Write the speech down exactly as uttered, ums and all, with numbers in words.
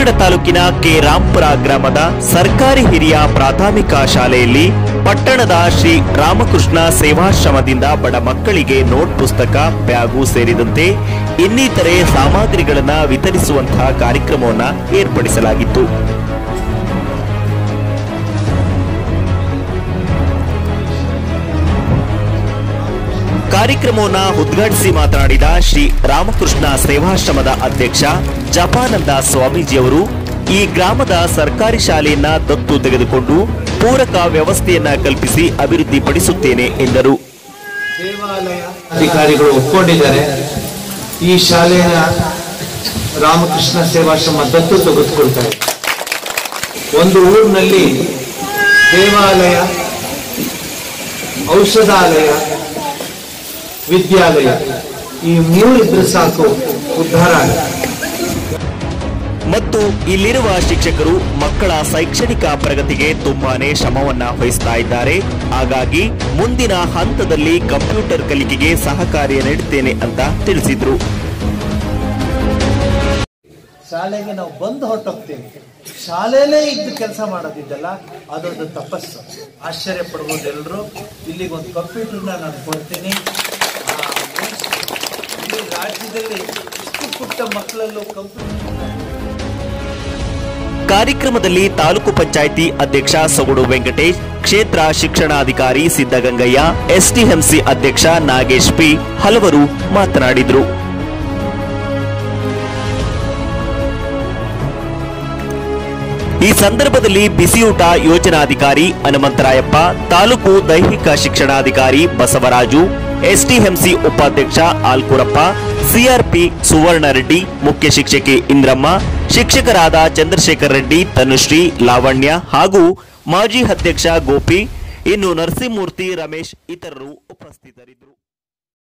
ಪಾವಗಡ ತಾಲೂಕಿನ ಕೆ ರಾಂಪುರ ಗ್ರಾಮದ ಸರ್ಕಾರಿ ಹಿರಿಯ ಪ್ರಾಥಮಿಕ ಶಾಲೆಯಲ್ಲಿ ಪಟ್ಟಣದ ಶ್ರೀ ರಾಮಕೃಷ್ಣ ಸೇವಾಶ್ರಮದಿಂದ ಬಡ ಮಕ್ಕಳಿಗೆ ನೋಟ್ ಪುಸ್ತಕ, ಬ್ಯಾಗು ಸೇರಿದಂತೆ ಇನ್ನಿತರೆ ಸಾಮಗ್ರಿಗಳನ್ನು ವಿತರಿಸುವಂತಹ ಕಾರ್ಯಕ್ರಮವನ್ನು ಏರ್ಪಡಿಸಲಾಗಿತ್ತು. ಕಾರ್ಯಕ್ರಮವನ್ನು ಉದ್ಘಾಟಿಸಿ ಮಾತನಾಡಿದ ಶ್ರೀ ರಾಮಕೃಷ್ಣ ಸೇವಾಶ್ರಮದ ಅಧ್ಯಕ್ಷ ಜಪಾನಂದ ಸ್ವಾಮೀಜಿಯವರು ಈ ಗ್ರಾಮದ ಸರ್ಕಾರಿ ಶಾಲೆಯನ್ನ ದತ್ತು ತೆಗೆದುಕೊಂಡು ಪೂರಕ ವ್ಯವಸ್ಥೆಯನ್ನ ಕಲ್ಪಿಸಿ ಅಭಿವೃದ್ಧಿಪಡಿಸುತ್ತೇನೆ ಎಂದರು. ದೇವಾಲಯ ಅಧಿಕಾರಿಗಳು ಒಪ್ಪಿಕೊಂಡಿದ್ದಾರೆ. ಈ ಶಾಲೆಯ ರಾಮಕೃಷ್ಣ ಸೇವಾಶ್ರಮ ದತ್ತು ತೆಗೆದುಕೊಳ್ತಾರೆ. ಒಂದು ಊರಿನಲ್ಲಿ ದೇವಾಲಯ, ಔಷಧಾಲಯ, ವಿದ್ಯಾಲಯ ಈ ಮೂರು ಇದ್ರೆ ಸಾಕು, ಉದ್ಧಾರ. ಮತ್ತು ಇಲ್ಲಿರುವ ಶಿಕ್ಷಕರು ಮಕ್ಕಳ ಶೈಕ್ಷಣಿಕ ಪ್ರಗತಿಗೆ ತುಂಬಾನೇ ಶ್ರಮವನ್ನ ವಹಿಸ್ತಾ ಇದ್ದಾರೆ. ಹಾಗಾಗಿ ಮುಂದಿನ ಹಂತದಲ್ಲಿ ಕಂಪ್ಯೂಟರ್ ಕಲಿಕೆಗೆ ಸಹಕಾರ್ಯ ನೀಡುತ್ತೇನೆ ಅಂತ ತಿಳಿಸಿದ್ರು. ಶಾಲೆಗೆ ನಾವು ಬಂದು ಹೊರಟೋಗ್ತೇವೆ, ಶಾಲೆಯಲ್ಲೇ ಇದ್ದು ಕೆಲಸ ಮಾಡೋದಿದ್ದಲ್ಲ, ಅದೊಂದು ತಪಸ್ಸು. ಆಶ್ಚರ್ಯ ಪಡ್ಬೋದು ಎಲ್ಲರೂ. ಇಲ್ಲಿಗೊಂದು ಕಂಪ್ಯೂಟರ್ನ ನಾನು ಕೊಡ್ತೀನಿ. ಇಲ್ಲಿ ರಾಜ್ಯದಲ್ಲಿ ಇಷ್ಟು ಪುಟ್ಟ ಮಕ್ಕಳಲ್ಲೂ ಕಂಪ್ಯೂಟರ್. ಕಾರ್ಯಕ್ರಮದಲ್ಲಿ ತಾಲೂಕು ಪಂಚಾಯಿತಿ ಅಧ್ಯಕ್ಷ ಸೊಗಡು ವೆಂಕಟೇಶ್, ಕ್ಷೇತ್ರ ಶಿಕ್ಷಣಾಧಿಕಾರಿ ಸಿದ್ದಗಂಗಯ್ಯ, ಎಸ್ಟಿಎಂಸಿ ಅಧ್ಯಕ್ಷ ನಾಗೇಶ್ ಪಿ ಹಲವರು ಮಾತನಾಡಿದರು. ಈ ಸಂದರ್ಭದಲ್ಲಿ ಬಿಸಿಯೂಟ ಯೋಜನಾಧಿಕಾರಿ ಹನುಮಂತರಾಯಪ್ಪ, ತಾಲೂಕು ದೈಹಿಕ ಶಿಕ್ಷಣಾಧಿಕಾರಿ ಬಸವರಾಜು, ಎಸ್ಟಿಎಂಸಿ ಉಪಾಧ್ಯಕ್ಷ ಆಲ್ಕೂರಪ್ಪ, ಸಿಆರ್ಪಿ ಸುವರ್ಣ ರೆಡ್ಡಿ, ಮುಖ್ಯ ಶಿಕ್ಷಕಿ ಇಂದ್ರಮ್ಮ, ಶಿಕ್ಷಕರಾದ ಚಂದ್ರಶೇಖರ್ ರೆಡ್ಡಿ, ತನುಶ್ರೀ, ಲಾವಣ್ಯ ಹಾಗೂ ಮಾಜಿ ಅಧ್ಯಕ್ಷ ಗೋಪಿ, ಇನ್ನು ನರಸಿಂಹಮೂರ್ತಿ, ರಮೇಶ್ ಇತರರು ಉಪಸ್ಥಿತರಿದ್ದರು.